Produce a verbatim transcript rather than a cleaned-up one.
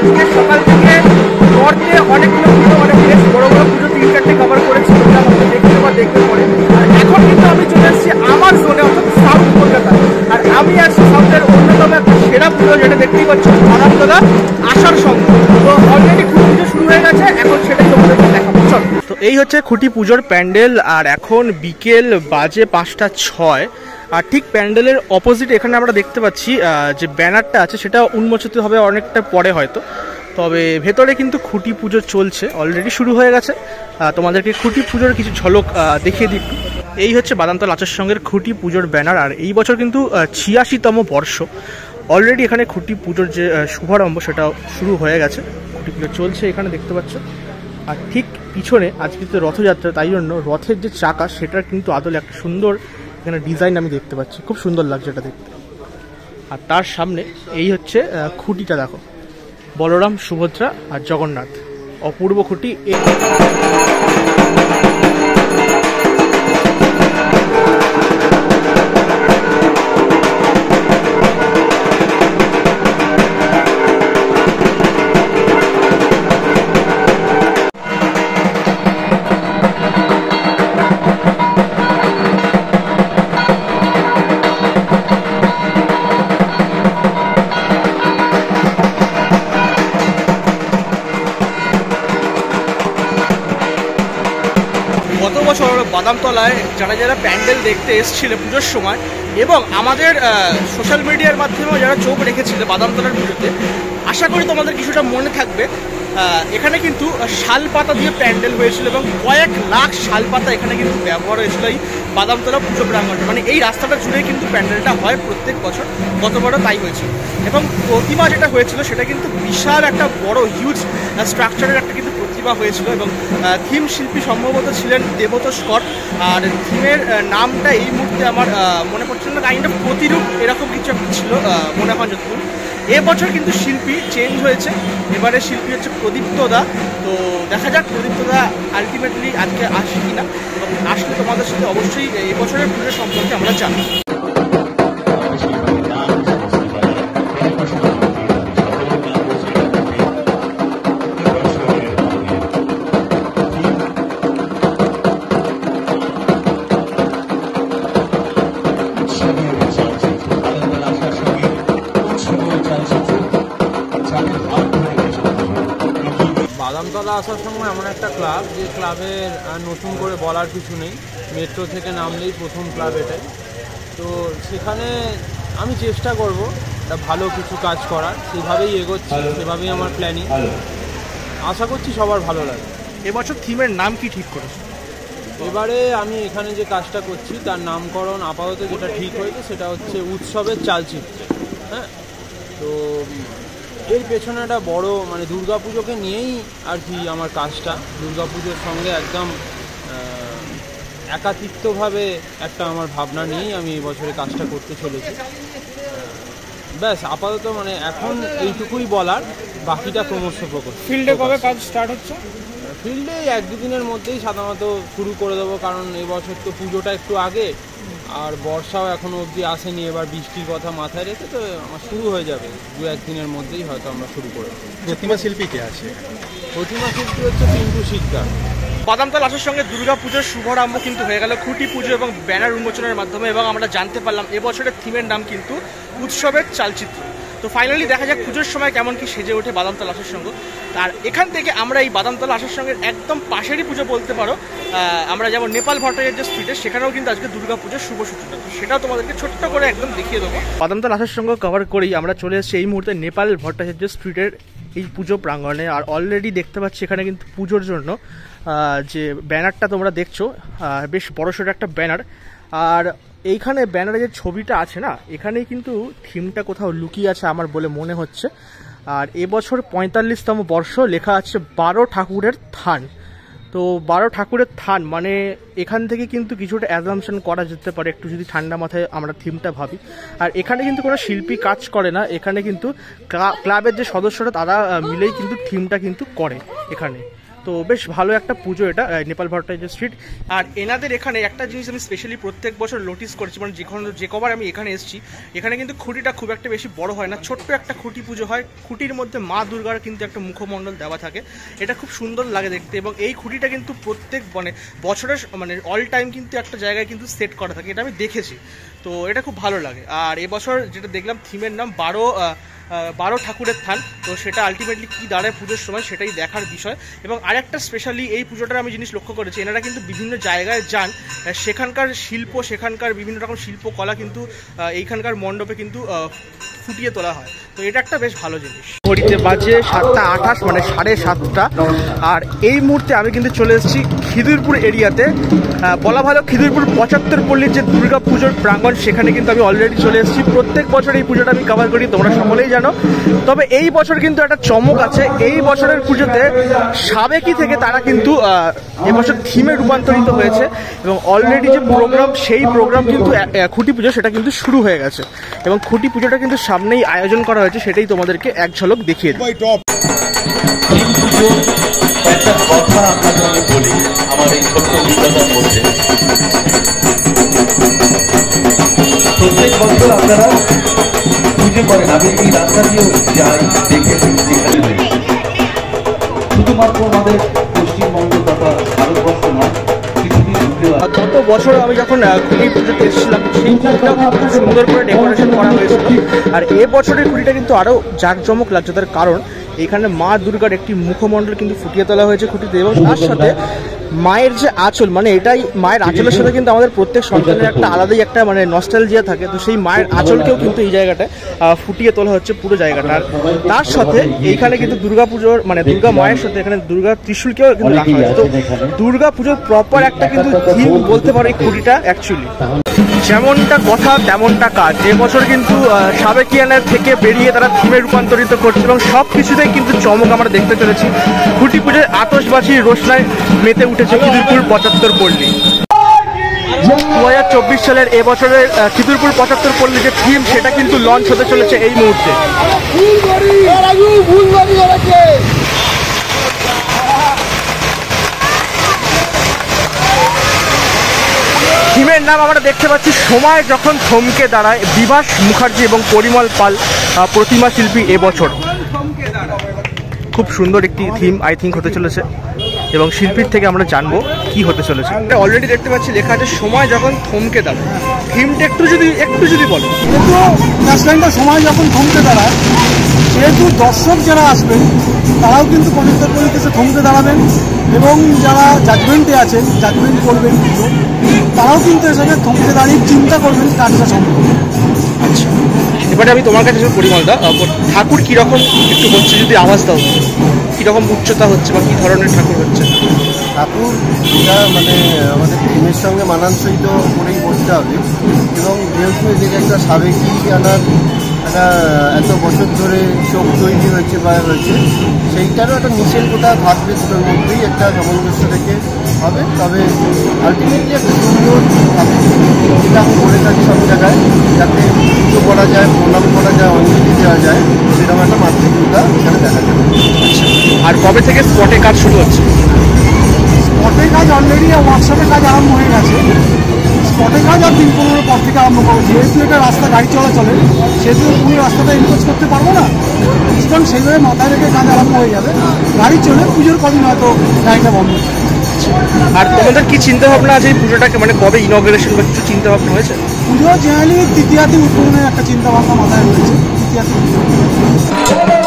আজকে সকাল থেকে নর্থে অনেকগুলো পুজো, অনেক বেশ বড় বড় পুজো তিন চারটে কভার করেছি, দেখতে বা দেখতে পরে। আর এখন কিন্তু আমি চলে এসেছি আমার জোনে, অর্থাৎ সাউথ কলকাতা। আর আমি আছি সাউথের অন্যতম একটা সেরা পুজো, যেটা দেখতেই পাচ্ছ, বাদামতলা আসার সঙ্গে। তো অলরেডি খুঁটি পুজো শুরু হয়ে গেছে, এখন সেটাই তোমাদেরকে দেখাবো। চল। তো এই হচ্ছে খুঁটি পুজোর প্যান্ডেল, আর এখন বিকেল বাজে পাঁচটা ছয়। আর ঠিক প্যান্ডেলের অপোজিট এখানে আমরা দেখতে পাচ্ছি যে ব্যানারটা আছে, সেটা উন্মোচিত হবে অনেকটা পরে হয়তো। তবে ভেতরে কিন্তু খুঁটি পুজো চলছে, অলরেডি শুরু হয়ে গেছে। তোমাদেরকে খুঁটি পুজোর কিছু ঝলক দেখিয়ে দিই। এই হচ্ছে বাদামতলা আচার সঙ্গের খুঁটি পুজোর ব্যানার। আর এই বছর কিন্তু ছিয়াশিতম বর্ষ। অলরেডি এখানে খুঁটি পুজোর যে শুভারম্ভ সেটা শুরু হয়ে গেছে, খুঁটি পুজো চলছে এখানে দেখতে পাচ্ছ। আর ঠিক পিছনে আজকে তো রথযাত্রা, তাই জন্য রথের যে চাকা সেটার কিন্তু আদলে একটা সুন্দর এখানে ডিজাইন আমি দেখতে পাচ্ছি, খুব সুন্দর লাগছে এটা দেখতে। আর তার সামনে এই হচ্ছে খুঁটিটা দেখো, বলরাম, সুভদ্রা আর জগন্নাথ, অপূর্ব খুঁটি। গত বছর বাদামতলায় যারা যারা প্যান্ডেল দেখতে এসেছিল পুজোর সময়, এবং আমাদের সোশ্যাল মিডিয়ার মাধ্যমেও যারা চোখ রেখেছিল বাদামতলার পুজোতে, আশা করি তোমাদের কিছুটা মনে থাকবে। এখানে কিন্তু শাল পাতা দিয়ে প্যান্ডেল হয়েছিল এবং কয়েক লাখ শাল পাতা এখানে কিন্তু ব্যবহার হয়েছিল এই বাদামতলা পুজো প্রাঙ্গণে। মানে এই রাস্তাটা জুড়ে কিন্তু প্যান্ডেলটা হয় প্রত্যেক বছর, গতবারও তাই হয়েছিল। এবং প্রতিমা যেটা হয়েছিল সেটা কিন্তু বিশাল একটা বড় হিউজ স্ট্রাকচারের একটা কিন্তু প্রতিমা হয়েছিল, এবং থিম শিল্পী সম্ভবত ছিলেন দেবতোষ কর। আর থিমের নামটা এই মুহূর্তে আমার মনে পড়ছে না, কাইন্ড অফ প্রতিরূপ এরকম কিছু একটা ছিল মনে হয় যতক্ষণ। এবছর কিন্তু শিল্পী চেঞ্জ হয়েছে, এবারে শিল্পী হচ্ছে প্রদীপ্ত দা। তো দেখা যাক প্রদীপ্ত দা আলটিমেটলি আজকে আসে কিনা, এবং আসলে তোমাদের সাথে অবশ্যই এবছরের পুজো সম্পর্কে আমরা জানি। বাদামতলা আসার সময় এমন একটা ক্লাব, যে ক্লাবের নতুন করে বলার কিছু নেই, মেট্রো থেকে নামলেই প্রথম ক্লাব এটাই। তো সেখানে আমি চেষ্টা করব একটা ভালো কিছু কাজ করার, সেভাবেই এগোচ্ছি, সেভাবেই আমার প্ল্যানিং। আশা করছি সবার ভালো লাগে। এবছর থিমের নাম কি ঠিক করেছে? এবারে আমি এখানে যে কাজটা করছি তার নামকরণ আপাতত যেটা ঠিক হয়েছে সেটা হচ্ছে উৎসবের চালচিত্র। হ্যাঁ, তো এর পেছনে একটা বড় মানে দুর্গাপুজোকে নিয়েই আর কি আমার কাজটা, দুর্গাপুজোর সঙ্গে একদম একাতিত্বভাবে একটা আমার ভাবনা নিয়েই আমি এই বছরে কাজটা করতে চলেছি। ব্যাস আপাতত মানে এখন এইটুকুই বলার, বাকিটা ক্রমশ প্রকট। ফিল্ডে কবে কাজ স্টার্ট হচ্ছে? ফিল্ডে এক দুদিনের মধ্যেই সাধারণত শুরু করে দেবো, কারণ এই বছর তো পুজোটা একটু আগে, আর বর্ষাও এখনও অবধি আসেনি। এবার বৃষ্টির কথা মাথায় রেখে তো আমার শুরু হয়ে যাবে দু একদিনের মধ্যেই, হয়তো আমরা শুরু করে দেবো। প্রতিমা শিল্পী কে আছে? প্রতিমা শিল্পী হচ্ছে পিন্টু শিকদার। বাদামতলা আসার সঙ্গে দুর্গা পুজোর শুভারম্ভ কিন্তু হয়ে গেল খুঁটি পুজো এবং ব্যানার উন্মোচনের মাধ্যমে, এবং আমরা জানতে পারলাম এবছরের থিমের নাম কিন্তু উৎসবের চালচিত্র। তো ফাইনালি দেখা যাক পুজোর সময় কেমন কি সেজে ওঠে বাদামতলা আসার সঙ্গে। আর এখান থেকে আমরা এই বাদামতলা আসার সঙ্গে একদম পাশেরই পুজো বলতে পারো, আমরা যেমন নেপাল ভট্টাচার্য স্ট্রিটে, সেখানেও কিন্তু আজকে দুর্গা পুজোর শুভ সূচনা। তো সেটাও তোমাদেরকে ছোট্ট করে একদম দেখিয়ে দেবো। বাদামতলা আসার সঙ্গে কভার করেই আমরা চলে এসেছি এই মুহূর্তে নেপাল ভট্টাচার্য স্ট্রিটের এই পুজো প্রাঙ্গণে। আর অলরেডি দেখতে পাচ্ছি এখানে কিন্তু পুজোর জন্য যে ব্যানারটা তোমরা দেখছো, বেশ বড়সড় একটা ব্যানার। আর এইখানে ব্যানারে যে ছবিটা আছে না, এখানেই কিন্তু থিমটা কোথাও লুকিয়ে আছে আমার বলে মনে হচ্ছে। আর এবছর পঁয়তাল্লিশতম বর্ষ, লেখা আছে বারো ঠাকুরের থান। তো বারো ঠাকুরের থান মানে এখান থেকে কিন্তু কিছুটা অ্যাজামশন করা যেতে পারে, একটু যদি ঠান্ডা মাথায় আমরা থিমটা ভাবি। আর এখানে কিন্তু কোনো শিল্পী কাজ করে না, এখানে কিন্তু ক্লাবের যে সদস্যরা তারা মিলেই কিন্তু থিমটা কিন্তু করে এখানে। তো বেশ ভালো একটা পুজো এটা, নেপাল ভট্টাচার্য স্ট্রিট। আর এনাদের এখানে একটা জিনিস আমি স্পেশালি প্রত্যেক বছর নোটিস করেছি, মানে যেখানে যে কবার আমি এখানে এসেছি, এখানে কিন্তু খুঁটিটা খুব একটা বেশি বড় হয় না, ছোট্ট একটা খুঁটি পুজো হয়। খুঁটির মধ্যে মা দুর্গার কিন্তু একটা মুখমণ্ডল দেওয়া থাকে, এটা খুব সুন্দর লাগে দেখতে। এবং এই খুঁটিটা কিন্তু প্রত্যেক মানে বছরের মানে অল টাইম কিন্তু একটা জায়গায় কিন্তু সেট করা থাকে, এটা আমি দেখেছি। তো এটা খুব ভালো লাগে। আর এবছর যেটা দেখলাম থিমের নাম বারো বারো ঠাকুরের থান, তো সেটা আলটিমেটলি কী দাঁড়ায় পুজোর সময় সেটাই দেখার বিষয়। এবং আরেকটা স্পেশালি এই পুজোটার আমি জিনিস লক্ষ্য করেছি, এনারা কিন্তু বিভিন্ন জায়গায় যান, সেখানকার শিল্প, সেখানকার বিভিন্ন রকম শিল্পকলা কিন্তু এইখানকার মণ্ডপে কিন্তু ফুটিয়ে তোলা হয়। তো এটা একটা বেশ ভালো জিনিস। ঘড়িতে বাজে সাতটা আঠাশ, মানে সাড়ে সাতটা। আর এই মুহূর্তে আমি কিন্তু চলে এসেছি খিদিরপুর এরিয়াতে, বলা ভালো খিদিরপুর পঁচাত্তর পল্লীর যে দুর্গা পুজোর প্রাঙ্গণ, সেখানে কিন্তু আমি অলরেডি চলে এসেছি। প্রত্যেক বছর এই পুজোটা আমি কভার করি, তোমরা সকলেই জানো। তবে এই বছর কিন্তু একটা চমক আছে, এই বছরের পুজোতে সাবেকি থেকে তারা কিন্তু এবছর থিমে রূপান্তরিত হয়েছে এবং অলরেডি যে প্রোগ্রাম, সেই প্রোগ্রাম কিন্তু খুঁটি পুজো সেটা কিন্তু শুরু হয়ে গেছে। এবং খুঁটি পুজোটা কিন্তু সামনেই আয়োজন করা হয়েছে, সেটাই তোমাদেরকে এক ঝলক দেখিয়ে দিই। একটা কথা আপনাকে আমি বলি আমার এই ছোট্ট অভিজ্ঞতার মধ্যে, প্রত্যেক বছর আপনারা পুজো করেন, আমি এই রাস্তা দিয়েও যাই, দেখেছি যেখানে রয়েছে, শুধুমাত্র আমাদের পশ্চিমবঙ্গ তথা ভারতবর্ষ নয়, গত বছর আমি যখন খুঁটি পুজোতে এসেছিলাম, সেই খুঁটিটা খুব সুন্দর করে ডেকোরেশন করা হয়েছিল। আর এ বছরের খুঁটিটা কিন্তু আরও জাঁকজমক লাগছে, তার কারণ এখানে মা দুর্গার একটি মুখমণ্ডল কিন্তু ফুটিয়ে তোলা হয়েছে খুঁটিতে। এবং তার সাথে মায়ের যে আঁচল, মানে এটাই মায়ের আঁচলের সাথে কিন্তু আমাদের প্রত্যেক সন্তানের একটা আলাদাই একটা মানে নস্টালজিয়া থাকে, তো সেই মায়ের আঁচলকেও কিন্তু এই জায়গাটায় ফুটিয়ে তোলা হচ্ছে পুরো জায়গাটা। আর তার সাথে এইখানে কিন্তু দুর্গা পুজোর মানে দুর্গা মায়ের সাথে এখানে দুর্গা ত্রিশূলকেও কিন্তু রাখা হয়েছে। তো দুর্গা পুজোর প্রপার একটা কিন্তু থিম বলতে পারো এই খুঁটিটা অ্যাকচুয়ালি। যেমনটা কথা তেমনটা কাজ, এবছর কিন্তু সাবেকিয়ানের থেকে বেরিয়ে তারা থিমে রূপান্তরিত করছে এবং সব কিছুতেই কিন্তু চমক আমরা দেখতে চলেছি। খুঁটি পুজোর আতশবাজি রোশনায় মেতে উঠেছে খিদিরপুর পঁচাত্তর পল্লী। দু হাজার চব্বিশ সালের এবছরের খিদিরপুর পঁচাত্তর পল্লী যে থিম, সেটা কিন্তু লঞ্চ হতে চলেছে এই মুহূর্তে। থিমের নাম আমরা দেখতে পাচ্ছি সময় যখন থমকে দাঁড়ায়, বিভাস মুখার্জি এবং পরিমল পাল প্রতিমা শিল্পী এবছর। খুব সুন্দর একটি থিম আই থিঙ্ক হতে চলেছে এবং শিল্পীর থেকে আমরা জানবো কি হতে চলেছে। অলরেডি দেখতে পাচ্ছি লেখা আছে সময় যখন থমকে দাঁড়ায়। থিমটা একটু যদি একটু যদি বলো। কিন্তু ন্যাশনালটা সময় যখন থমকে দাঁড়ায়, সেহেতু দর্শক যারা আসবেন তারাও কিন্তু পঁচাত্তর পল্লীতে থমকে দাঁড়াবেন এবং যারা জাজমেন্টে আছেন, জাজমেন্ট করবেন তারাও কিন্তু এসে থমকে দাঁড়িয়ে চিন্তা করবেন কাজটা সম্ভব। আচ্ছা, এবারে আমি তোমার কাছে পরিমল দা, ঠাকুর কীরকম একটু হচ্ছে যদি আওয়াজ দাও, কীরকম উচ্চতা হচ্ছে বা কী ধরনের ঠাকুর হচ্ছে? ঠাকুর এটা মানে আমাদের থিমের সঙ্গে মানানসই তো করেই করতে হবে এবং যেহেতু এদিকে একটা সাবেকি আনার একটা এত বছর ধরে চোখ তৈরি হয়েছে বা হয়েছে, সেইটারও একটা মিশেল কোটা থাকবে, দুটোর মধ্যেই একটা সামঞ্জস্য রেখে হবে। তবে আলটিমেটলি একটা সুন্দর যেটা আমি করে থাকি সব জায়গায়, যাতে পুজো করা যায়, প্রণাম করা যায়, অঞ্জলি দেওয়া যায়, সেরকম একটা মাতৃকতা এখানে দেখা যাবে। আর কবে থেকে স্পটে কাজ শুরু হচ্ছে? স্পটে কাজ অলরেডি ওয়ার্কশপের কাজ আরম্ভ হয়ে গেছে। স্পটে কাজ আর দিন পনেরো পর থেকে আরম্ভ করবো, যেহেতু এটা রাস্তা গাড়ি চলাচলে, সেহেতু পুরো রাস্তাটা ইনভেস্ট করতে পারবো না, সুতরাং সেইভাবে মাথায় রেখে কাজ আরম্ভ হয়ে যাবে। গাড়ি চলে পুজোর কদিন হয়তো গাড়িটা বন্ধ। আর তোমাদের কি চিন্তা ভাবনা আছে এই পুজোটাকে মানে কবে ইনগ্রেশন বা কিছু চিন্তা ভাবনা হয়েছে? পুজো জেনারেলি তৃতীয়াতে উদ্বোধনের একটা চিন্তা ভাবনা মাথায় রয়েছে। তৃতীয়াতে